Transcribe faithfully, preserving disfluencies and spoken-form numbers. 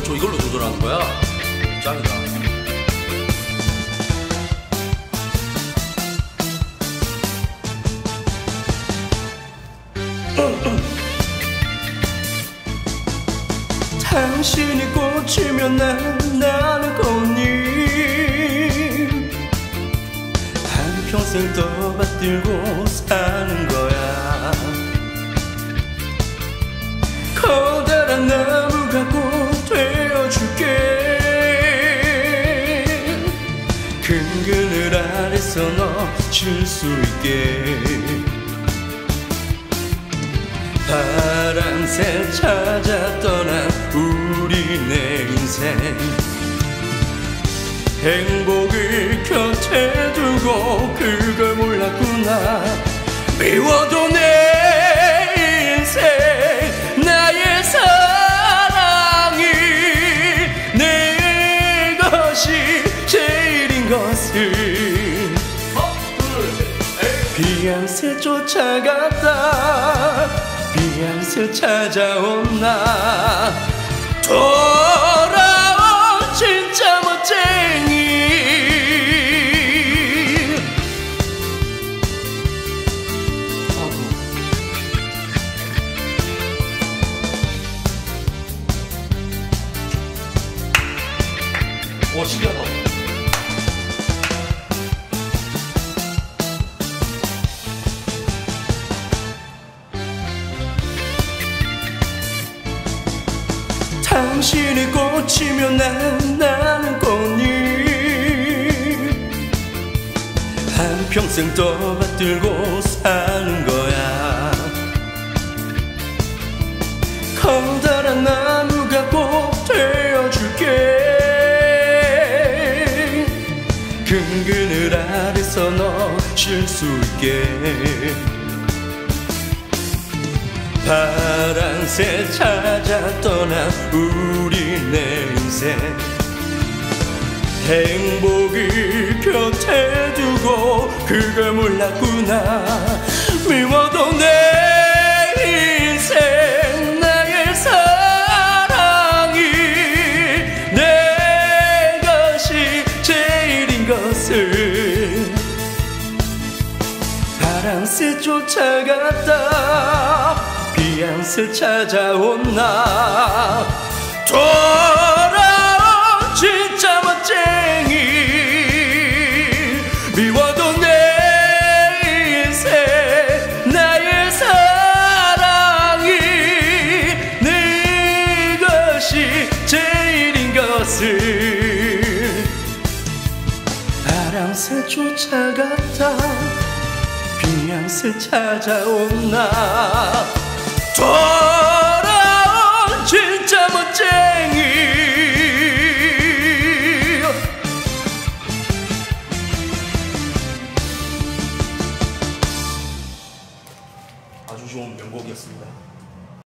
저 이걸로 조절하는 거야? 짱이다. 당신이 꽂히면 난, 나는 꽃잎 한평생 떠받들고 사는 거야. 커다란 나무가 꼭 되어줄게. 큰 그늘 아래서 너 쉴 수 있게. 파란새 찾아 떠난 우리네 인생. 행복을 곁에 두고 그걸 몰랐구나. 미워도 내 인생 나의 사랑이 내 것이 제일인 것을. 비양새 쫓아갔다 비양새 찾아온 나. 돌아온 진짜 멋쟁이. 와, 신기하다. 당신이 꽂히면 난, 나는 꽃잎 한평생 떠받들고 사는 거야. 커다란 나무가 꼭 되어줄게. 큰 그늘 아래서 너 쉴 수 있게. 파란새 찾아 떠난 우리네 인생. 행복을 곁에 두고 그걸 몰랐구나. 미워도 내 인생 나의 사랑이 내 것이 제일인 것을. 파란새 쫓아갔다 비양새 찾아온 나. 돌아온 진짜 멋쟁이. 미워도 내 인생 나의 사랑이 네 것이 제일인 것을. 파랑새 쫓아갔다 비양새 찾아온 나.